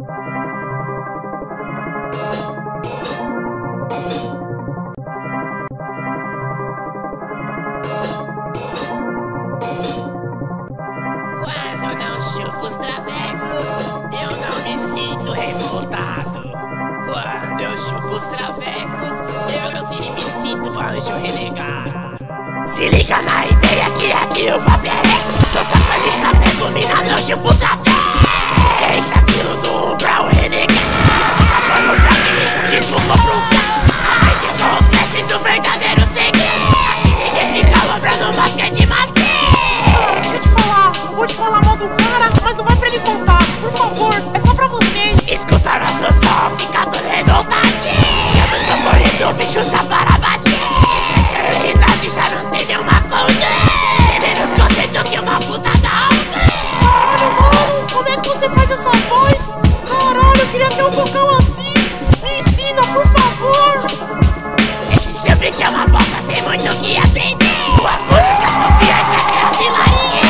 Quando não chupo os travecos, eu não me sinto revoltado. Quando eu chupo os travecos, eu me sinto anjo renegado. Se liga na ideia que aqui o papo é reto. Sou satanista, pego mina, não chupo os travecos. Esquece aquilo do umbral renegado. Tá falando pra mim, desculpa pro caos. Aprende com os mestres o verdadeiro segredo. Ninguém fica lobrando basquete macio. Vou te falar mal do cara, mas não vai pra ele contar. Por favor, é só pra vocês. Escutar nosso som, fica todo redondadinho. Eu não sou moreno, o bicho já para bater. 17 anos de idade já não tem nenhuma conta. Tem menos conceito que uma puta da alta. Caralho, mano, como é que você faz essa voz? Caralho, eu queria ter um vocal assim. Me ensina, por favor. Esse seu beat é uma bosta, tem muito o que aprender. Suas músicas são piores que aquelas hilarinhas.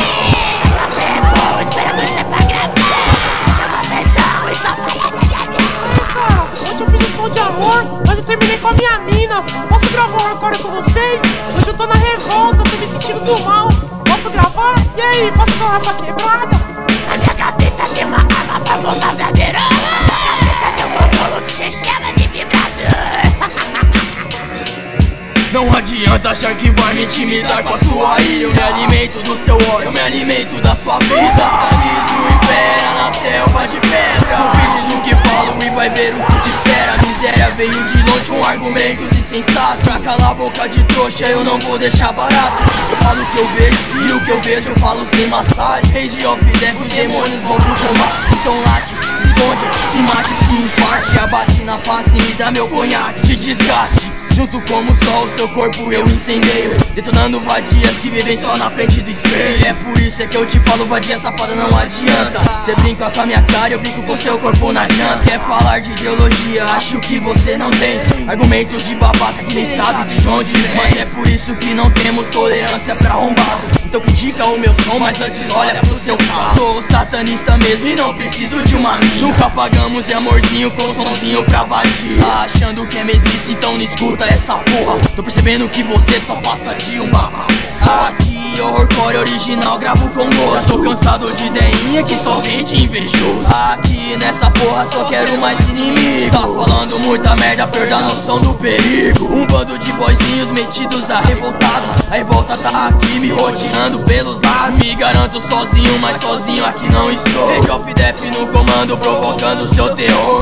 Eu fiz um som de amor, mas eu terminei com a minha mina. Posso gravar um recorde com vocês? Hoje eu tô na revolta, tô me sentindo do mal. Posso gravar? E aí, posso falar essa quebrada? Na minha gaveta tem uma arma pra mostrar verdadeira. Na gaveta tem um consolo que cê chama de vibrador. Não adianta achar que vai me intimidar com a sua ira. Eu me alimento do seu ódio, eu me alimento da sua vida. Satanismo impera na selva de pedra. Duvide do que falo e vai ver o que te espera. A miséria veio de longe com argumentos insensatos. Pra calar a boca de trouxa eu não vou deixar barato. Eu falo o que eu vejo e o que eu vejo eu falo sem massagem. Rage of Death, os demônios vão pro combate. Então late, se esconde, se mate, se infarte. Abate na face e me dá meu conhaque de desgaste. Junto como o sol, seu corpo eu incendeio, detonando vadias que vivem só na frente do espelho. E é por isso é que eu te falo, vadia safada, não adianta. Cê brinca com a minha cara, eu brinco com seu corpo na janta. Quer falar de ideologia, acho que você não tem argumentos de babaca que nem sabe de onde vem. Mas é por isso que não temos tolerância pra arrombado. Então critica o meu som, mas antes olha pro seu carro. Sou satanista mesmo e não preciso de uma mina. Nunca pagamos de amorzinho com somzinho pra vadia. Tá achando que é mesmice, então não escuta essa porra. Tô percebendo que você só passa de um babá. Aqui, horrorcore original, gravo com gosto. Já tô cansado de ideinha que só vem de invejoso. Aqui nessa porra só quero mais inimigo. Tá falando muita merda, perda a noção do perigo. Um bando de boizinhos metidos a revoltados. A revolta tá aqui me rodeando pelos lados. Me garanto sozinho, mas sozinho aqui não estou. Rage of Death no comando, provocando seu terror.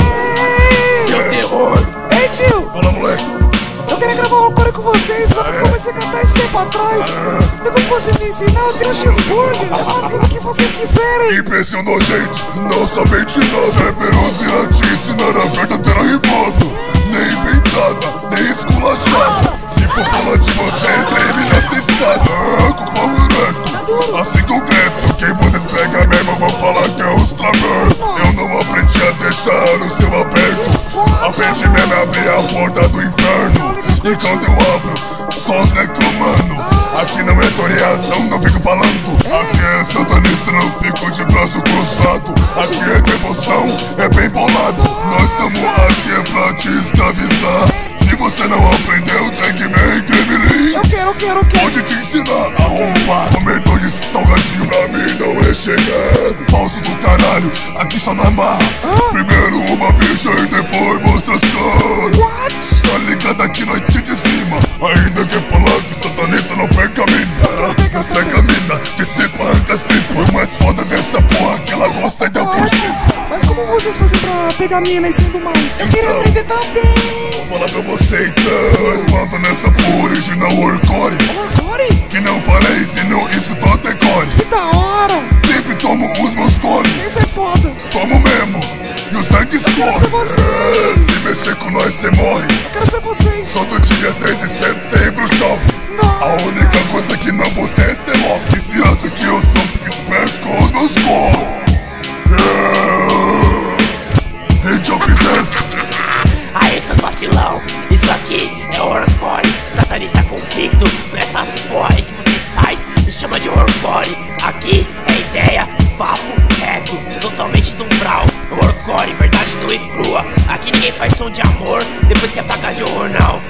Seu terror. Ei, tio! Fala, moleque. Eu queria gravar uma cor com vocês, só que eu comecei a cantar esse tempo atrás. Então como você me ensinar, eu tenho um cheeseburger. Eu faço tudo o que vocês quiserem. Impressionou, gente, não somente nada. É verosilatice, nada verdadeira rimada. Nem inventada, nem esculachada. Se for falar de vocês, treme nessa escada. Com pau reto, assim concreto. Quem vocês pegam mesmo vão falar que é os travecos. Eu não aprendi a deixar o seu aberto. Aprendi mesmo a abrir a porta do inferno. Enquanto eu abro, sons reclamando. Aqui não é toreação, não fico falando. Aqui é satanista, não fico de braço cruzado. Aqui é devoção, é bem bolado. Nós estamos aqui é pra te escravizar. Se você não aprendeu, tem que me incriminar. Eu quero. Pode te ensinar a roubar. Momento de salgadinho pra mim não é chegado. Falso do caralho, aqui só na marra. Primeiro uma bicha e depois mostra as caras. What? Tá ligado aqui noite de cima. Ainda quer falar que satanista não pega a mina. Mas pega a mina, de sempre arranca as tripas. O mais foda dessa porra que ela gosta e deu por cima. Mas como vocês fazem pra pegar a mina e sendo mal? Eu queria aprender também. Vou falar pra você então. Nós manda nessa porra original hardcore. Hardcore? Que não falei se não escutou até core. Que da hora. Sempre tomo os meus cones. Isso é foda. Tomo mesmo, e o sangue escorre. quero ser vocês. Se mexer com nós cê morre. Eu quero ser vocês. Todo dia 10 de setembro chove. Nossa. A única coisa que não você é ser logo. E se acha que eu sou porque esperto com os meus corros. Rage of Death. Aí seus vacilão, isso aqui é horrorcore. Satanista convicto, nessas porra aí que vocês faz, me chama de horrorcore. Aqui é ideia, papo reto, totalmente do umbral. Horrorcore hardcore, verdade nua e crua. Aqui ninguém faz som de amor depois que apaga jornal.